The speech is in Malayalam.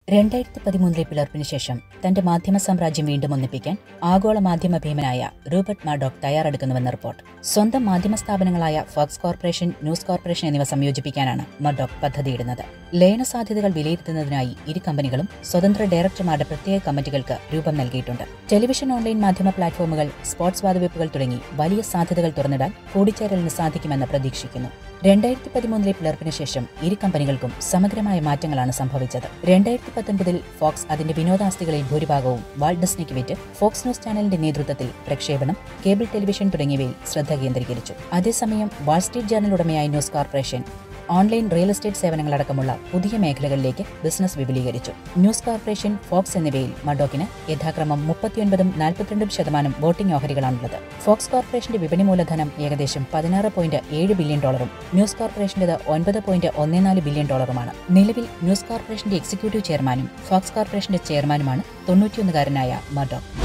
2013 പിളർപ്പിന് ശേഷം തന്റെ മാധ്യമ സാമ്രാജ്യം വീണ്ടും ഒന്നിപ്പിക്കാൻ ആഗോള മാധ്യമ ഭീമനായ റൂപ്പർട്ട് മർഡോക്ക് തയ്യാറെടുക്കുന്നുവെന്ന റിപ്പോർട്ട്. സ്വന്തം മാധ്യമ സ്ഥാപനങ്ങളായ ഫോക്സ് കോർപ്പറേഷൻ, ന്യൂസ് കോർപ്പറേഷൻ എന്നിവ സംയോജിപ്പിക്കാനാണ് മർഡോക്ക് പദ്ധതിയിടുന്നത്. ലയന സാധ്യതകൾ വിലയിരുത്തുന്നതിനായി ഇരു കമ്പനികളും സ്വതന്ത്ര ഡയറക്ടർമാരുടെ പ്രത്യേക കമ്മിറ്റികൾക്ക് രൂപം നൽകിയിട്ടുണ്ട്. ടെലിവിഷൻ, ഓൺലൈൻ മാധ്യമ പ്ലാറ്റ്ഫോമുകൾ, സ്പോർട്സ് വാതുവെപ്പുകൾ തുടങ്ങി വലിയ സാധ്യതകൾ തുറന്നിടാൻ കൂടിച്ചേരലിന് സാധിക്കുമെന്ന് പ്രതീക്ഷിക്കുന്നു. 2013 പിളർപ്പിന് ശേഷം ഇരു കമ്പനികൾക്കും സമഗ്രമായ മാറ്റങ്ങളാണ് സംഭവിച്ചത്. 2019 ഫോക്സ് അതിന്റെ വിനോദാസ്തികളിൽ ഭൂരിഭാഗവും വാൾട്ട് ഡിസ്നിക്ക് വിറ്റ് ഫോക്സ് ന്യൂസ് ചാനലിന്റെ നേതൃത്വത്തിൽ പ്രക്ഷേപണം, കേബിൾ ടെലിവിഷൻ തുടങ്ങിയവയിൽ ശ്രദ്ധ കേന്ദ്രീകരിച്ചു. അതേസമയം വാൾ സ്ട്രീറ്റ് ജേർണൽ ഉടമയായ News Corporation online real estate സേവനങ്ങളടക്കമുള്ള പുതിയ മേഖലകളിലേക്ക് ബിസിനസ് വിപുലീകരിച്ചു. ന്യൂസ് കോർപ്പറേഷൻ, ഫോക്സ് എന്നിവയിൽ മർഡോക്കിന് യഥാക്രമം 39% 42% വോട്ടിംഗ് ഓഹരികളാണുള്ളത്. ഫോക്സ് കോർപ്പറേഷന്റെ വിപണി മൂലധനം ഏകദേശം $16.7 ബില്യൺ, ന്യൂസ് കോർപ്പറേഷന്റേത് $9.14 ബില്യൺ. നിലവിൽ ന്യൂസ് കോർപ്പറേഷന്റെ എക്സിക്യൂട്ടീവ് ചെയർമാനും ഫോക്സ് കോർപ്പറേഷന്റെ ചെയർമാനുമാണ് 91-കാരനായ മർഡോക്ക്.